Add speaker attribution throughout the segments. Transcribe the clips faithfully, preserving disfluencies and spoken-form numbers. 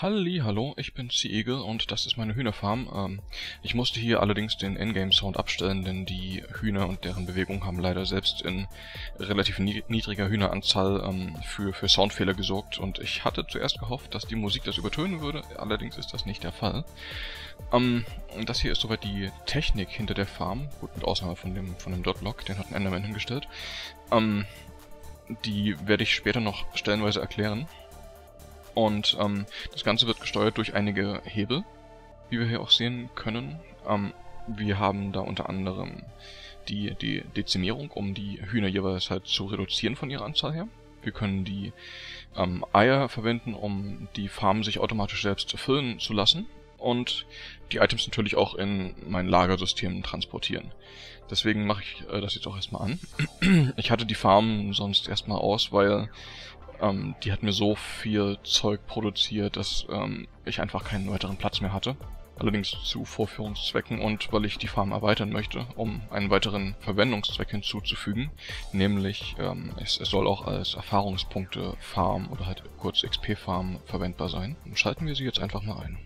Speaker 1: Halli, hallo, ich bin Sea-Eagle und das ist meine Hühnerfarm. Ähm, ich musste hier allerdings den Endgame-Sound abstellen, denn die Hühner und deren Bewegung haben leider selbst in relativ niedriger Hühneranzahl ähm, für, für Soundfehler gesorgt. Und ich hatte zuerst gehofft, dass die Musik das übertönen würde, allerdings ist das nicht der Fall. Ähm, das hier ist soweit die Technik hinter der Farm, gut mit Ausnahme von dem, von dem Dotlock, den hat ein Enderman hingestellt. Ähm, die werde ich später noch stellenweise erklären. Und ähm, das Ganze wird gesteuert durch einige Hebel, wie wir hier auch sehen können. Ähm, wir haben da unter anderem die, die Dezimierung, um die Hühner jeweils halt zu reduzieren von ihrer Anzahl her. Wir können die ähm, Eier verwenden, um die Farm sich automatisch selbst füllen zu lassen. Und die Items natürlich auch in mein Lagersystem transportieren. Deswegen mache ich äh, das jetzt auch erstmal an. Ich hatte die Farm sonst erstmal aus, weil ähm, die hat mir so viel Zeug produziert, dass ähm, ich einfach keinen weiteren Platz mehr hatte. Allerdings zu Vorführungszwecken und weil ich die Farm erweitern möchte, um einen weiteren Verwendungszweck hinzuzufügen. Nämlich, ähm, es, es soll auch als Erfahrungspunkte-Farm oder halt kurz X P-Farm verwendbar sein. Dann schalten wir sie jetzt einfach mal ein.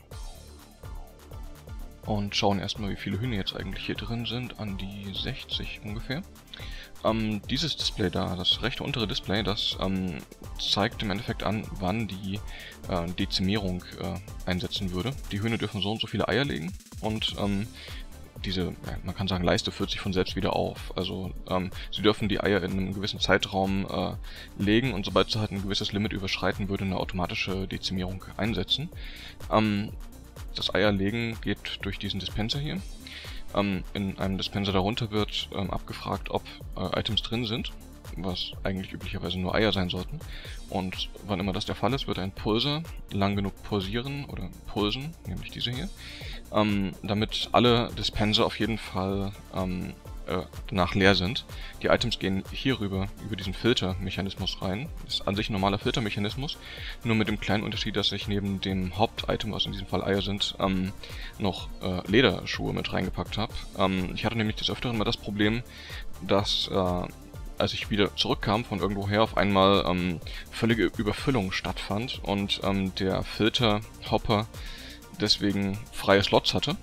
Speaker 1: Und schauen erstmal, wie viele Hühner jetzt eigentlich hier drin sind, an die sechzig ungefähr. Ähm, dieses Display da, das rechte untere Display, das ähm, zeigt im Endeffekt an, wann die äh, Dezimierung äh, einsetzen würde. Die Hühner dürfen so und so viele Eier legen und ähm, diese, ja, man kann sagen, Leiste füllt sich von selbst wieder auf. Also ähm, sie dürfen die Eier in einem gewissen Zeitraum äh, legen und sobald sie halt ein gewisses Limit überschreiten, würde eine automatische Dezimierung einsetzen. Ähm, Das Eierlegen geht durch diesen Dispenser hier. Ähm, in einem Dispenser darunter wird ähm, abgefragt, ob äh, Items drin sind, was eigentlich üblicherweise nur Eier sein sollten. Und wann immer das der Fall ist, wird ein Pulser lang genug pulsieren oder pulsen, nämlich diese hier, ähm, damit alle Dispenser auf jeden Fall ähm, äh, danach leer sind. Die Items gehen hier rüber, über diesen Filtermechanismus rein. Das ist an sich ein normaler Filtermechanismus, nur mit dem kleinen Unterschied, dass ich neben dem Hauptitem, was in diesem Fall Eier sind, ähm, noch äh, Lederschuhe mit reingepackt habe. Ähm, ich hatte nämlich des Öfteren mal das Problem, dass äh, als ich wieder zurückkam von irgendwoher, auf einmal ähm, völlige Überfüllung stattfand und ähm, der Filterhopper deswegen freie Slots hatte.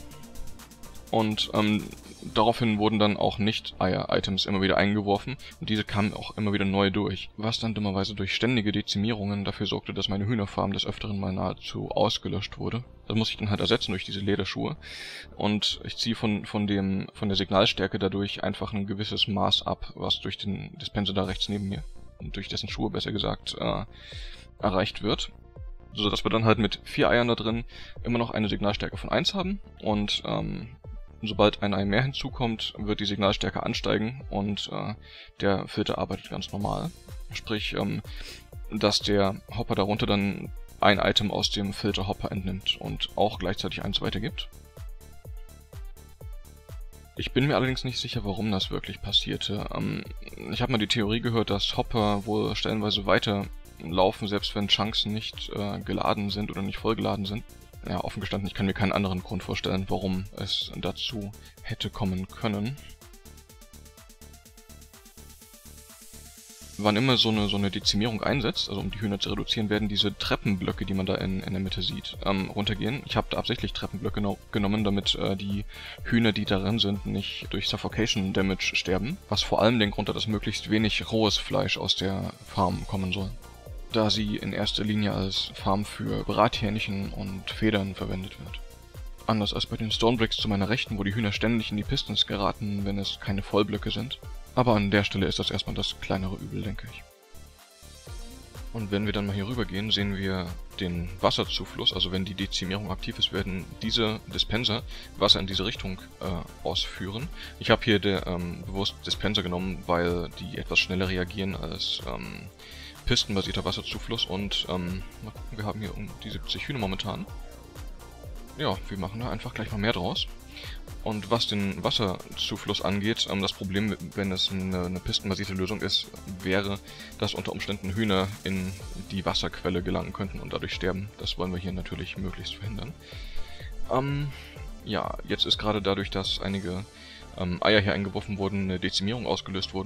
Speaker 1: Und ähm, daraufhin wurden dann auch Nicht-Eier-Items immer wieder eingeworfen und diese kamen auch immer wieder neu durch, was dann dummerweise durch ständige Dezimierungen dafür sorgte, dass meine Hühnerfarm des Öfteren mal nahezu ausgelöscht wurde. Das muss ich dann halt ersetzen durch diese Lederschuhe und ich ziehe von, von, dem, von der Signalstärke dadurch einfach ein gewisses Maß ab, was durch den Dispenser da rechts neben mir, und durch dessen Schuhe besser gesagt, äh, erreicht wird. So dass wir dann halt mit vier Eiern da drin immer noch eine Signalstärke von eins haben und ähm, sobald ein Ei mehr hinzukommt, wird die Signalstärke ansteigen und äh, der Filter arbeitet ganz normal. Sprich, ähm, dass der Hopper darunter dann ein Item aus dem Filterhopper entnimmt und auch gleichzeitig eins weitergibt. Ich bin mir allerdings nicht sicher, warum das wirklich passierte. Ähm, ich habe mal die Theorie gehört, dass Hopper wohl stellenweise weiterlaufen, selbst wenn Chunks nicht äh, geladen sind oder nicht vollgeladen sind. Ja, offen gestanden, ich kann mir keinen anderen Grund vorstellen, warum es dazu hätte kommen können. Wann immer so eine, so eine Dezimierung einsetzt, also um die Hühner zu reduzieren, werden diese Treppenblöcke, die man da in, in der Mitte sieht, ähm, runtergehen. Ich habe da absichtlich Treppenblöcke no genommen, damit äh, die Hühner, die darin sind, nicht durch Suffocation Damage sterben. Was vor allem den Grund hat, dass möglichst wenig rohes Fleisch aus der Farm kommen soll, da sie in erster Linie als Farm für Brathähnchen und Federn verwendet wird. Anders als bei den Stonebricks zu meiner Rechten, wo die Hühner ständig in die Pistons geraten, wenn es keine Vollblöcke sind. Aber an der Stelle ist das erstmal das kleinere Übel, denke ich. Und wenn wir dann mal hier rüber gehen, sehen wir den Wasserzufluss, also wenn die Dezimierung aktiv ist, werden diese Dispenser Wasser in diese Richtung äh, ausführen. Ich habe hier der, ähm, bewusst Dispenser genommen, weil die etwas schneller reagieren als ähm, pistenbasierter Wasserzufluss und ähm, mal gucken, wir haben hier um die siebzig Hühner momentan. Ja, wir machen da einfach gleich mal mehr draus. Und was den Wasserzufluss angeht, ähm, das Problem, wenn es eine, eine pistenbasierte Lösung ist, wäre, dass unter Umständen Hühner in die Wasserquelle gelangen könnten und dadurch sterben. Das wollen wir hier natürlich möglichst verhindern. Ähm, ja, jetzt ist gerade dadurch, dass einige ähm, Eier hier eingeworfen wurden, eine Dezimierung ausgelöst wurden.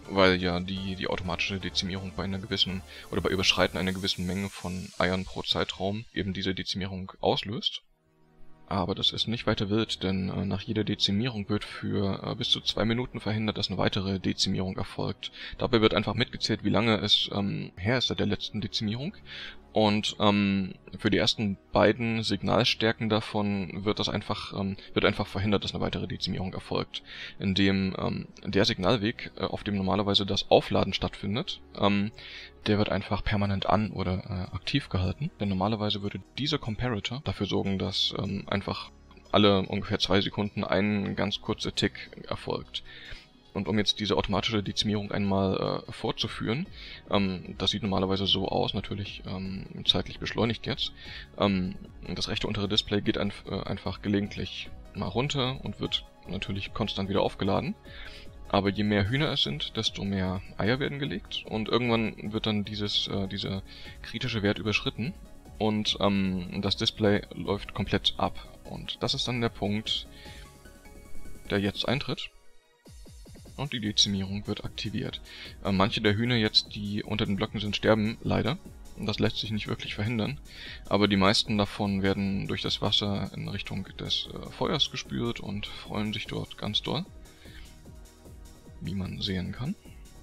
Speaker 1: weil ja die, die automatische Dezimierung bei einer gewissen oder bei Überschreiten einer gewissen Menge von Eiern pro Zeitraum eben diese Dezimierung auslöst. Aber das ist nicht weiter wild, denn äh, nach jeder Dezimierung wird für äh, bis zu zwei Minuten verhindert, dass eine weitere Dezimierung erfolgt. Dabei wird einfach mitgezählt, wie lange es ähm, her ist seit der letzten Dezimierung. Und ähm, für die ersten beiden Signalstärken davon wird das einfach ähm, wird einfach verhindert, dass eine weitere Dezimierung erfolgt, indem ähm, der Signalweg, äh, auf dem normalerweise das Aufladen stattfindet, ähm, der wird einfach permanent an oder äh, aktiv gehalten. Denn normalerweise würde dieser Comparator dafür sorgen, dass ähm, einfach alle ungefähr zwei Sekunden ein ganz kurzer Tick erfolgt. Und um jetzt diese automatische Dezimierung einmal äh, fortzuführen, ähm, das sieht normalerweise so aus, natürlich ähm, zeitlich beschleunigt jetzt. Ähm, das rechte untere Display geht ein, äh, einfach gelegentlich mal runter und wird natürlich konstant wieder aufgeladen. Aber je mehr Hühner es sind, desto mehr Eier werden gelegt und irgendwann wird dann dieses, äh, dieser kritische Wert überschritten und ähm, das Display läuft komplett ab. Und das ist dann der Punkt, der jetzt eintritt. Und die Dezimierung wird aktiviert. Äh, manche der Hühner jetzt, die unter den Blöcken sind, sterben leider. Und das lässt sich nicht wirklich verhindern. Aber die meisten davon werden durch das Wasser in Richtung des äh, Feuers gespült und freuen sich dort ganz doll. Wie man sehen kann.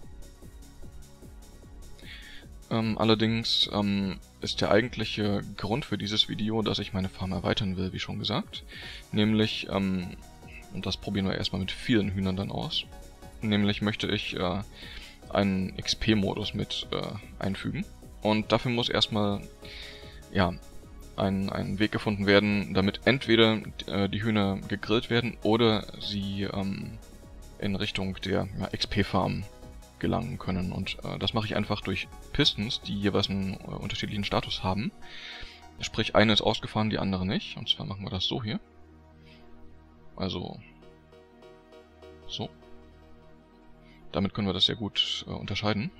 Speaker 1: Ähm, allerdings ähm, ist der eigentliche Grund für dieses Video, dass ich meine Farm erweitern will, wie schon gesagt. Nämlich, ähm, und das probieren wir erstmal mit vielen Hühnern dann aus. Nämlich möchte ich äh, einen X P-Modus mit äh, einfügen. Und dafür muss erstmal ja, ein, ein Weg gefunden werden, damit entweder äh, die Hühner gegrillt werden oder sie ähm, in Richtung der ja, X P-Farm gelangen können. Und äh, das mache ich einfach durch Pistons, die jeweils einen äh, unterschiedlichen Status haben. Sprich, eine ist ausgefahren, die andere nicht. Und zwar machen wir das so hier. Also so. Damit können wir das sehr gut äh, unterscheiden.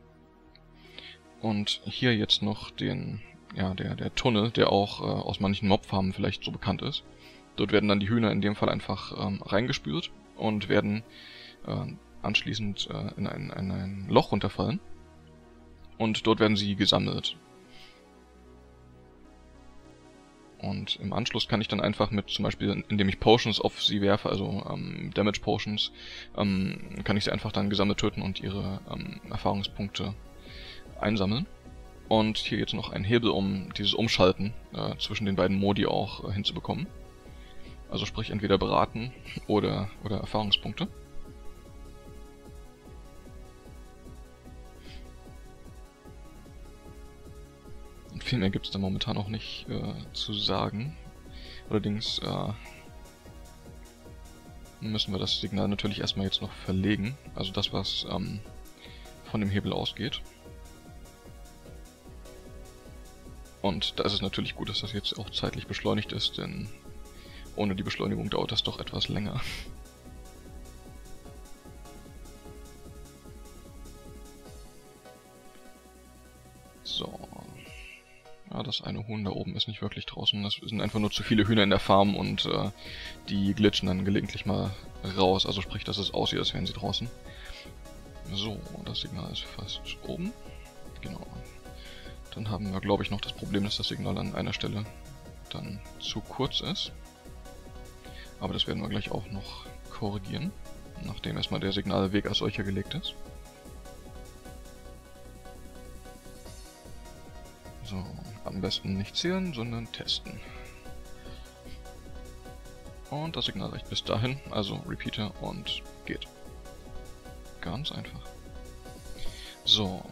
Speaker 1: Und hier jetzt noch den, ja, der, der Tunnel, der auch äh, aus manchen Mobfarmen vielleicht so bekannt ist. Dort werden dann die Hühner in dem Fall einfach ähm, reingespült und werden äh, anschließend äh, in, ein, in ein Loch runterfallen. Und dort werden sie gesammelt. Und im Anschluss kann ich dann einfach mit, zum Beispiel indem ich Potions auf sie werfe, also ähm, Damage Potions, ähm, kann ich sie einfach dann gesammelt töten und ihre ähm, Erfahrungspunkte einsammeln. Und hier jetzt noch ein Hebel, um dieses Umschalten äh, zwischen den beiden Modi auch äh, hinzubekommen. Also sprich entweder beraten oder, oder Erfahrungspunkte. Viel mehr gibt es da momentan auch nicht äh, zu sagen. Allerdings äh, müssen wir das Signal natürlich erstmal jetzt noch verlegen. Also das, was ähm, von dem Hebel ausgeht. Und da ist es natürlich gut, dass das jetzt auch zeitlich beschleunigt ist, denn ohne die Beschleunigung dauert das doch etwas länger. So. Ja, das eine Huhn da oben ist nicht wirklich draußen. Das sind einfach nur zu viele Hühner in der Farm und äh, die glitschen dann gelegentlich mal raus. Also sprich, dass es aussieht, als wären sie draußen. So, das Signal ist fast oben. Genau. Dann haben wir, glaube ich, noch das Problem, dass das Signal an einer Stelle dann zu kurz ist. Aber das werden wir gleich auch noch korrigieren, nachdem erstmal der Signalweg als solcher gelegt ist. So, am besten nicht zählen, sondern testen. Und das Signal reicht bis dahin, also Repeater und geht. Ganz einfach. So.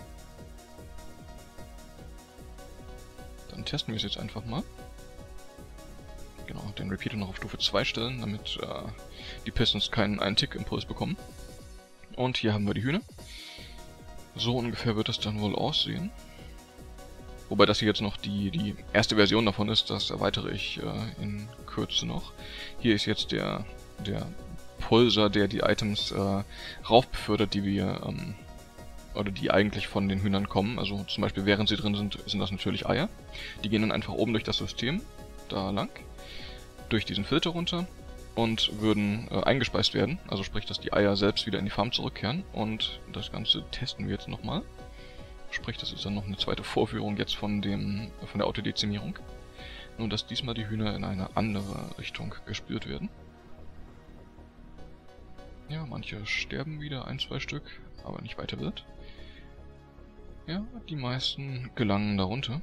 Speaker 1: Dann testen wir es jetzt einfach mal. Genau, den Repeater noch auf Stufe zwei stellen, damit äh, die Pistons keinen einen Tick-Impuls bekommen. Und hier haben wir die Hühner. So ungefähr wird es dann wohl aussehen. Wobei das hier jetzt noch die, die erste Version davon ist, das erweitere ich äh, in Kürze noch. Hier ist jetzt der, der Pulser, der die Items äh, raufbefördert, die wir, ähm, oder die eigentlich von den Hühnern kommen. Also zum Beispiel während sie drin sind, sind das natürlich Eier. Die gehen dann einfach oben durch das System, da lang, durch diesen Filter runter und würden äh, eingespeist werden. Also sprich, dass die Eier selbst wieder in die Farm zurückkehren. Und das Ganze testen wir jetzt nochmal. Sprich, das ist dann noch eine zweite Vorführung jetzt von, dem, von der Autodezimierung. Nur, dass diesmal die Hühner in eine andere Richtung gespürt werden. Ja, manche sterben wieder, ein, zwei Stück, aber nicht weiter wird. Ja, die meisten gelangen darunter.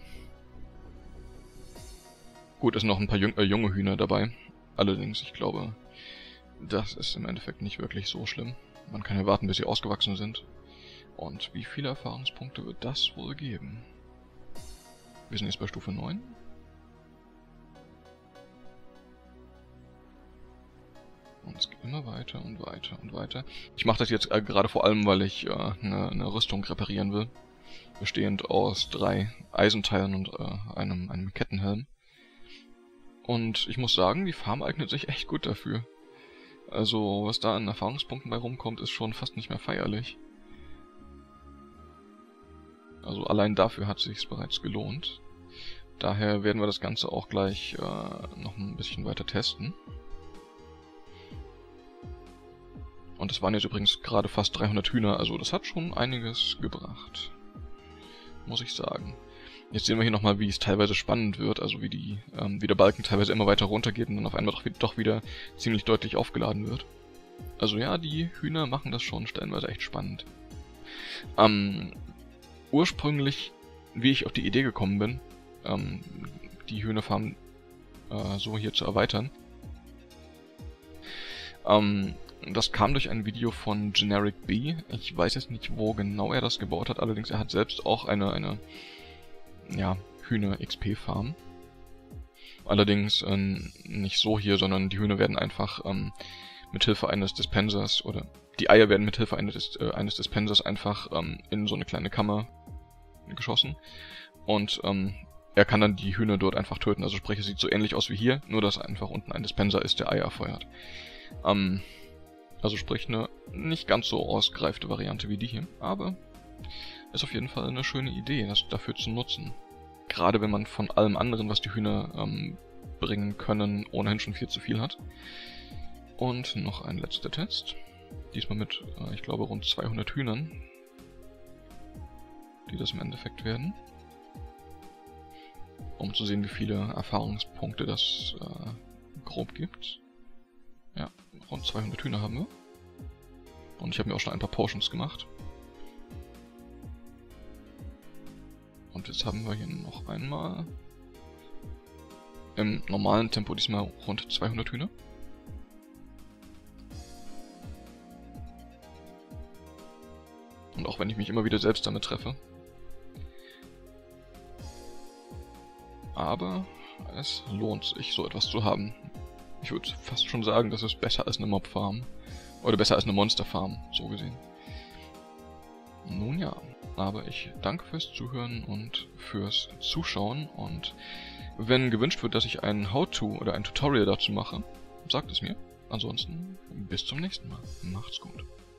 Speaker 1: Gut, es sind noch ein paar jung, äh, junge Hühner dabei. Allerdings, ich glaube, das ist im Endeffekt nicht wirklich so schlimm. Man kann ja warten, bis sie ausgewachsen sind. Und wie viele Erfahrungspunkte wird das wohl geben? Wir sind jetzt bei Stufe neun. Und es geht immer weiter und weiter und weiter. Ich mache das jetzt äh, gerade vor allem, weil ich äh, eine, eine Rüstung reparieren will. Bestehend aus drei Eisenteilen und äh, einem, einem Kettenhelm. Und ich muss sagen, die Farm eignet sich echt gut dafür. Also, was da an Erfahrungspunkten bei rumkommt, ist schon fast nicht mehr feierlich. Also allein dafür hat es sich bereits gelohnt. Daher werden wir das Ganze auch gleich äh, noch ein bisschen weiter testen. Und das waren jetzt übrigens gerade fast dreihundert Hühner, also das hat schon einiges gebracht. Muss ich sagen. Jetzt sehen wir hier nochmal, wie es teilweise spannend wird, also wie, die, ähm, wie der Balken teilweise immer weiter runtergeht und dann auf einmal doch, doch wieder ziemlich deutlich aufgeladen wird. Also ja, die Hühner machen das schon stellenweise echt spannend. Ähm, ursprünglich, wie ich auf die Idee gekommen bin, ähm, die Hühnerfarm äh, so hier zu erweitern, ähm, das kam durch ein Video von Generic B. Ich weiß jetzt nicht, wo genau er das gebaut hat, allerdings er hat selbst auch eine, eine ja, Hühner-X P-Farm. Allerdings äh, nicht so hier, sondern die Hühner werden einfach ähm, mithilfe eines Dispensers, oder die Eier werden mithilfe eines, äh, eines Dispensers einfach ähm, in so eine kleine Kammer geschossen. Und ähm, er kann dann die Hühner dort einfach töten. Also sprich, es sieht so ähnlich aus wie hier, nur dass einfach unten ein Dispenser ist, der Eier feuert. Ähm, also sprich, eine nicht ganz so ausgereifte Variante wie die hier, aber ist auf jeden Fall eine schöne Idee, das dafür zu nutzen. Gerade wenn man von allem anderen, was die Hühner ähm, bringen können, ohnehin schon viel zu viel hat. Und noch ein letzter Test. Diesmal mit, äh, ich glaube, rund zweihundert Hühnern, die das im Endeffekt werden. Um zu sehen, wie viele Erfahrungspunkte das äh, grob gibt. Ja, rund zweihundert Hühner haben wir. Und ich habe mir auch schon ein paar Potions gemacht. Und jetzt haben wir hier noch einmal im normalen Tempo diesmal rund zweihundert Hühner. Und auch wenn ich mich immer wieder selbst damit treffe. Aber es lohnt sich, so etwas zu haben. Ich würde fast schon sagen, das ist besser als eine Mob-Farm. Oder besser als eine Monster-Farm, so gesehen. Nun ja, aber ich danke fürs Zuhören und fürs Zuschauen. Und wenn gewünscht wird, dass ich ein How-To oder ein Tutorial dazu mache, sagt es mir. Ansonsten bis zum nächsten Mal. Macht's gut.